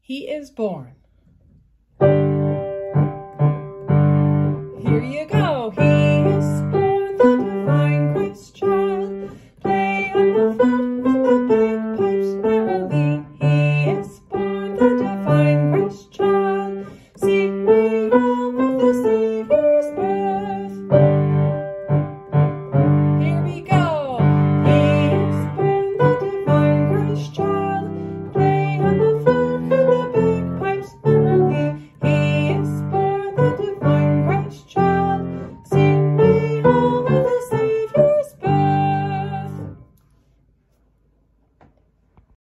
He is born. Here you go. He is born, the divine Christ child. Play on the flute.